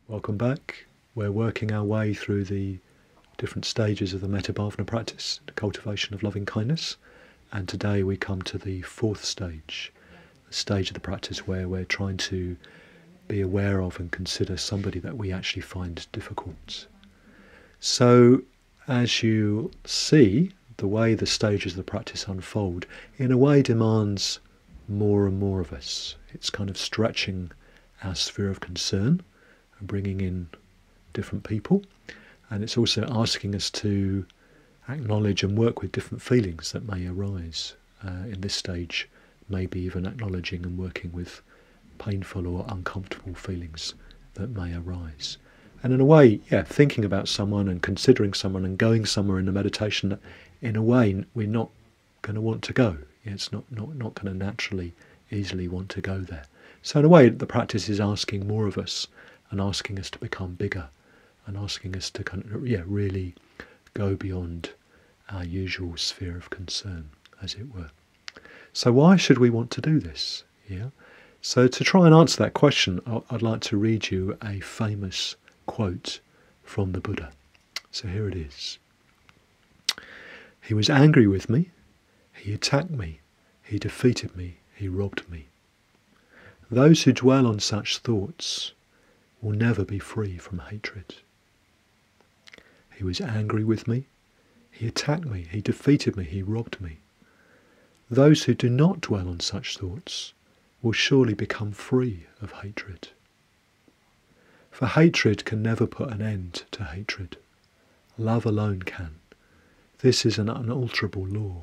Welcome back. We're working our way through the different stages of the Metta bhavana practice, the cultivation of loving kindness, and today we come to the fourth stage, the stage of the practice where we're trying to be aware of and consider somebody that we actually find difficult. So as you see, the way the stages of the practice unfold in a way demands more and more of us. It's kind of stretching our sphere of concern and bringing in different people, and it's also asking us to acknowledge and work with different feelings that may arise in this stage, maybe even acknowledging and working with painful or uncomfortable feelings that may arise. And in a way, thinking about someone and considering someone and going somewhere in the meditation that in a way we're not going to want to go. It's not going to naturally, easily want to go there. So in a way, the practice is asking more of us and asking us to become bigger and asking us to kind of, really go beyond our usual sphere of concern, as it were. So why should we want to do this? So to try and answer that question, I'd like to read you a famous quote from the Buddha. So here it is. He was angry with me, he attacked me, he defeated me, he robbed me. Those who dwell on such thoughts will never be free from hatred. He was angry with me, he attacked me, he defeated me, he robbed me. Those who do not dwell on such thoughts will surely become free of hatred. For hatred can never put an end to hatred. Love alone can. This is an unalterable law.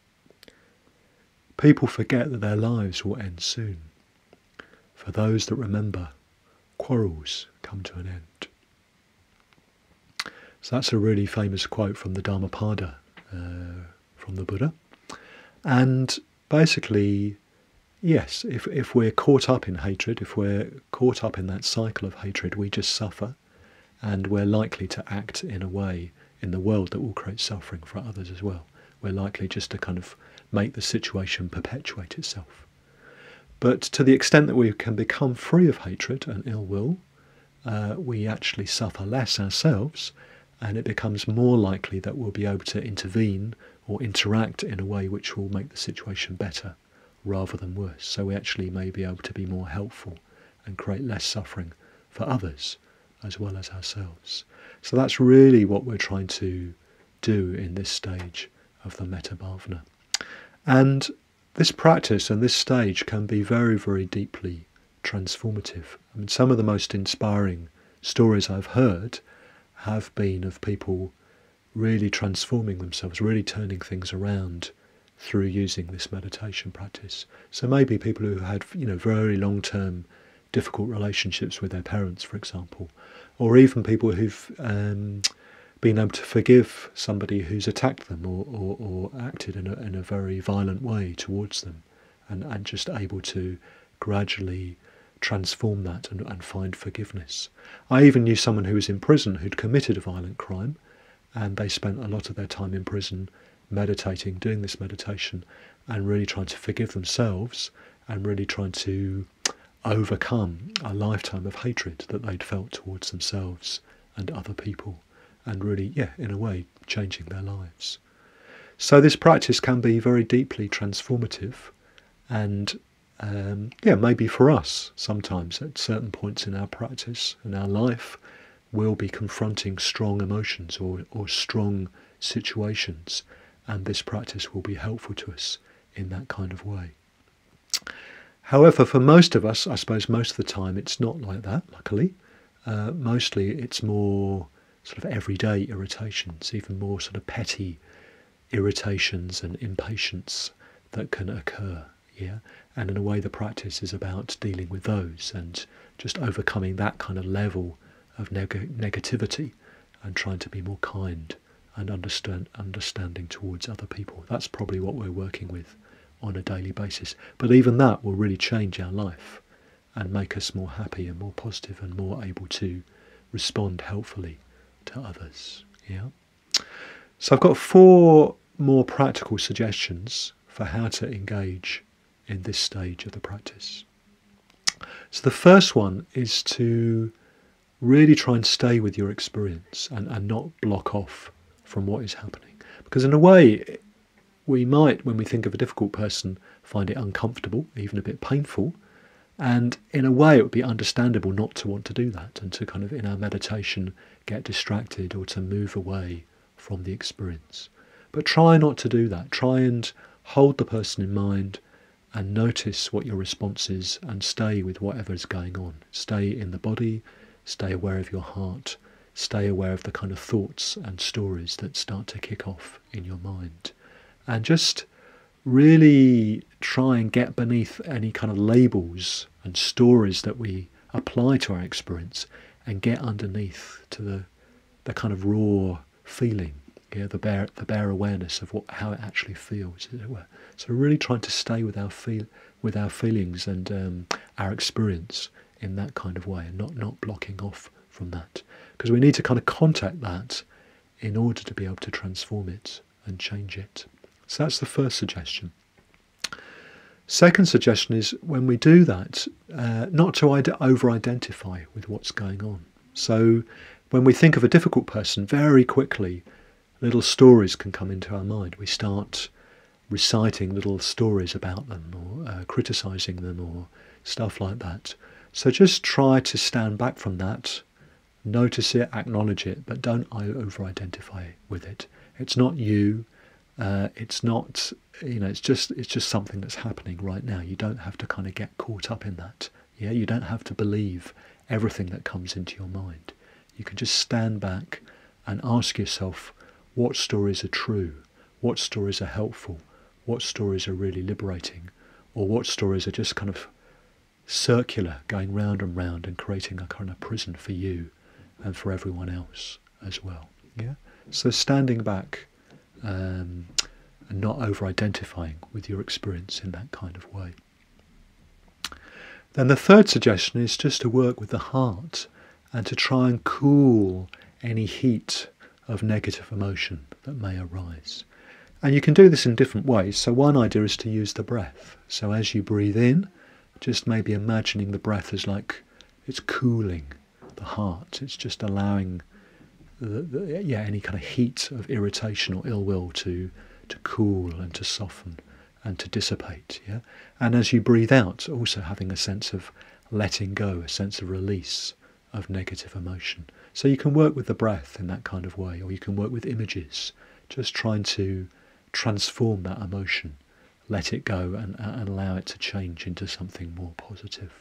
People forget that their lives will end soon. For those that remember, quarrels come to an end. So that's a really famous quote from the Dhammapada, from the Buddha. And basically, yes, if we're caught up in hatred, if we're caught up in that cycle of hatred, we just suffer, and we're likely to act in a way in the world that will create suffering for others as well. We're likely just to kind of make the situation perpetuate itself. But to the extent that we can become free of hatred and ill will, we actually suffer less ourselves, and it becomes more likely that we'll be able to intervene or interact in a way which will make the situation better rather than worse. So we actually may be able to be more helpful and create less suffering for others as well as ourselves. So that's really what we're trying to do in this stage of the Metta bhavana. And this practice and this stage can be very, very deeply transformative. I mean, some of the most inspiring stories I've heard have been of people really transforming themselves, really turning things around through using this meditation practice. So maybe people who had, very long-term difficult relationships with their parents, for example, or even people who've been able to forgive somebody who's attacked them or acted in a very violent way towards them, and just able to gradually transform that and find forgiveness. I even knew someone who was in prison who'd committed a violent crime, and they spent a lot of their time in prison meditating, doing this meditation, and really trying to forgive themselves and really trying to overcome a lifetime of hatred that they'd felt towards themselves and other people, and really, in a way, changing their lives. So this practice can be very deeply transformative, and maybe for us, sometimes at certain points in our practice, in our life, we'll be confronting strong emotions or strong situations, and this practice will be helpful to us in that kind of way. However, for most of us, I suppose most of the time, it's not like that, luckily. Mostly it's more sort of everyday irritations, even more sort of petty irritations and impatience that can occur, and in a way the practice is about dealing with those and just overcoming that kind of level of negativity and trying to be more kind and understanding towards other people. That's probably what we're working with on a daily basis. But even that will really change our life and make us more happy and more positive and more able to respond helpfully to others. So I've got 4 more practical suggestions for how to engage in this stage of the practice. So the first one is to really try and stay with your experience and not block off from what is happening. Because in a way, we might, when we think of a difficult person, find it uncomfortable, even a bit painful. And in a way, it would be understandable not to want to do that and to kind of, in our meditation, get distracted or to move away from the experience. But try not to do that. Try and hold the person in mind and notice what your response is and stay with whatever is going on. Stay in the body, stay aware of your heart, stay aware of the kind of thoughts and stories that start to kick off in your mind. And just really try and get beneath any kind of labels and stories that we apply to our experience and get underneath to the kind of raw feeling, the bare awareness of how it actually feels, as it were. So really trying to stay with our feelings and our experience in that kind of way, and not blocking off from that, because we need to kind of contact that in order to be able to transform it and change it. So that's the first suggestion. Second suggestion is, when we do that, not to over-identify with what's going on. So when we think of a difficult person, very quickly little stories can come into our mind. We start reciting little stories about them, or criticising them, or stuff like that. So just try to stand back from that, notice it, acknowledge it, but don't over-identify with it. It's not you. It's not, it's just something that's happening right now. You don't have to kind of get caught up in that. Yeah, you don't have to believe everything that comes into your mind. You can just stand back and ask yourself, what stories are true? What stories are helpful? What stories are really liberating? Or what stories are just kind of circular, going round and round and creating a kind of prison for you and for everyone else as well? Yeah. So standing back and not over-identifying with your experience in that kind of way. Then the third suggestion is just to work with the heart and to try and cool any heat of negative emotion that may arise. And you can do this in different ways. So one idea is to use the breath. So as you breathe in, just maybe imagining the breath as like it's cooling the heart. It's just allowing any kind of heat of irritation or ill will to cool and to soften and to dissipate. Yeah. And as you breathe out, also having a sense of letting go, a sense of release of negative emotion. So you can work with the breath in that kind of way, or you can work with images, just trying to transform that emotion, let it go and allow it to change into something more positive.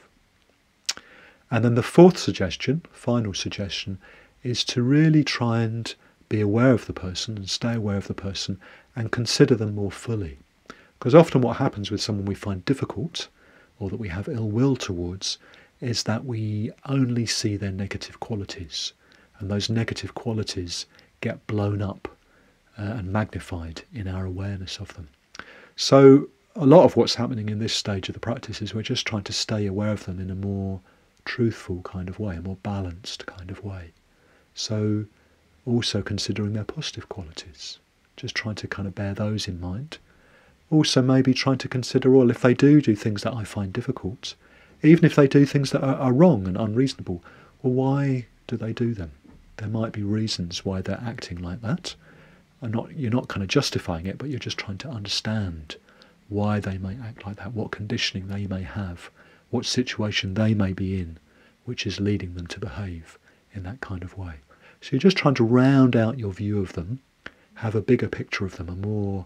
And then the fourth suggestion, final suggestion, is to really try and be aware of the person and stay aware of the person and consider them more fully. Because often what happens with someone we find difficult or that we have ill will towards is that we only see their negative qualities, and those negative qualities get blown up and magnified in our awareness of them. So a lot of what's happening in this stage of the practice is we're just trying to stay aware of them in a more truthful kind of way, a more balanced kind of way. So also considering their positive qualities, just trying to kind of bear those in mind. Also maybe trying to consider, well, if they do things that I find difficult, even if they do things that are wrong and unreasonable, well, why do they do them? There might be reasons why they're acting like that. You're not kind of justifying it, but you're just trying to understand why they may act like that, what conditioning they may have, what situation they may be in, which is leading them to behave in that kind of way. So you're just trying to round out your view of them, have a bigger picture of them, a more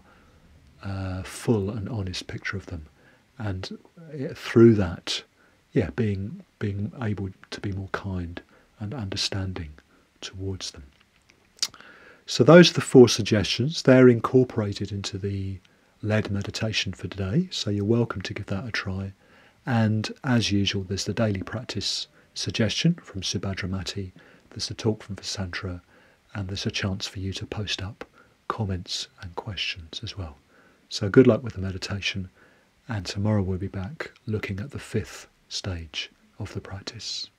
full and honest picture of them, and through that, being able to be more kind and understanding towards them. So those are the 4 suggestions. They're incorporated into the led meditation for today, so you're welcome to give that a try. And as usual, there's the daily practice suggestion from Subhadra Matti, there's the talk from Vasantra, and there's a chance for you to post up comments and questions as well. So good luck with the meditation, and tomorrow we'll be back looking at the 5th stage of the practice.